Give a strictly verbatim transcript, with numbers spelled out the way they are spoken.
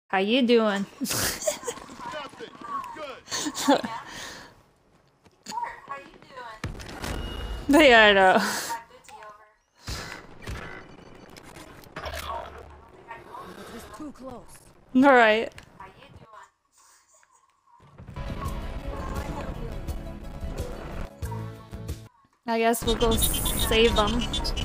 How you doing? Yeah, I know. Too close. All right. I guess we'll go save them.